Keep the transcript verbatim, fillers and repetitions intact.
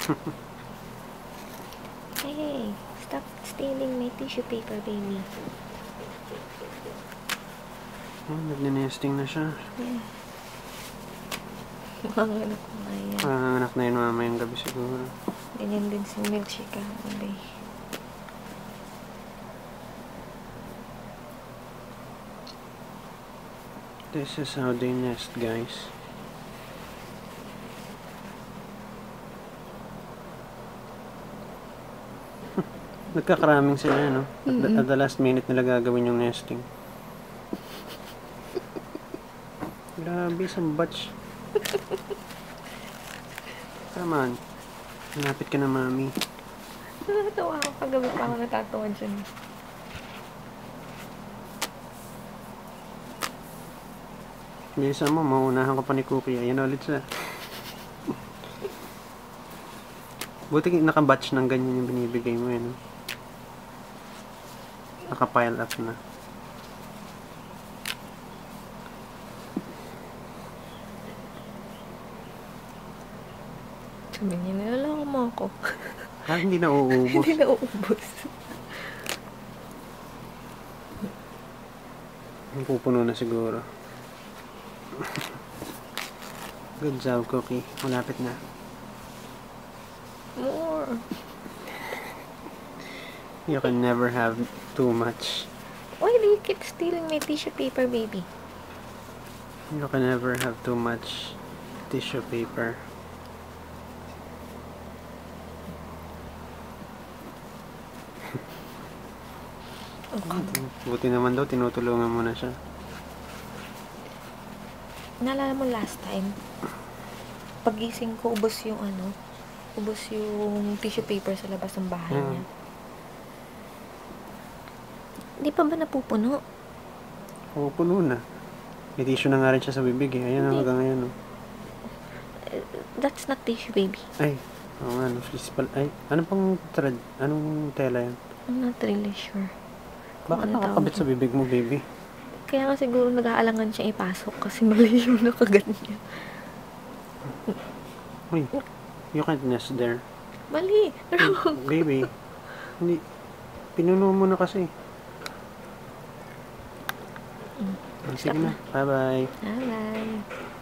Hey, stop stealing my tissue paper, baby. Oh, nag-nesting na siya. Yeah. Mga anak ko nga yan. Ah, anak na yun mamayang gabi siguro. Ganyan din si Milchie kahapon. This is how they nest, guys. Nagkakaraming sila, no? At, Mm-hmm. at the last minute nila gagawin yung nesting. Grabe, isang batch. Come on. Malapit ka na, mami. Natatawa ako. Kagabi pa ako natatawa dyan. Bilisan mo, mauunahan ko pa ni Cookie. Ayan ulit siya. Buti naka-batch ng ganyan yung binibigay mo, eh, no? Naka-pile up na. Sabi niya, nalala mo ako. Ah, hindi na uubos. Hindi na uubos. Pupuno na siguro. Good job, Cookie. Malapit na. More. You can never have too much. Why do you keep stealing my tissue paper, baby? You can never have too much tissue paper. Okay. Buti naman daw, tinutulungan mo na siya. Naalala mo last time, pagising ko, ubos yung ano, ubos yung tissue paper sa labas ng bahay Hmm. niya. Di pa ba napupuno? Oo, puno na. May tissue na nga rin siya sa bibig, eh. Ayan, Hindi. hanggang ngayon, oh. That's not tissue, baby. Ay, oo nga, no. Fleece pala. Ay, ano pang thread? Anong tela yan? I'm not really sure. Kung Bakit ano nakakabit tawag sa bibig mo, baby? Kaya nga siguro nag-aalangan siyang ipasok kasi mali yung nakagat niya. Uy, you can't nest there. Mali! Baby, hindi. Pinuno mo na kasi. Mm. Sige na. Bye-bye. Bye-bye.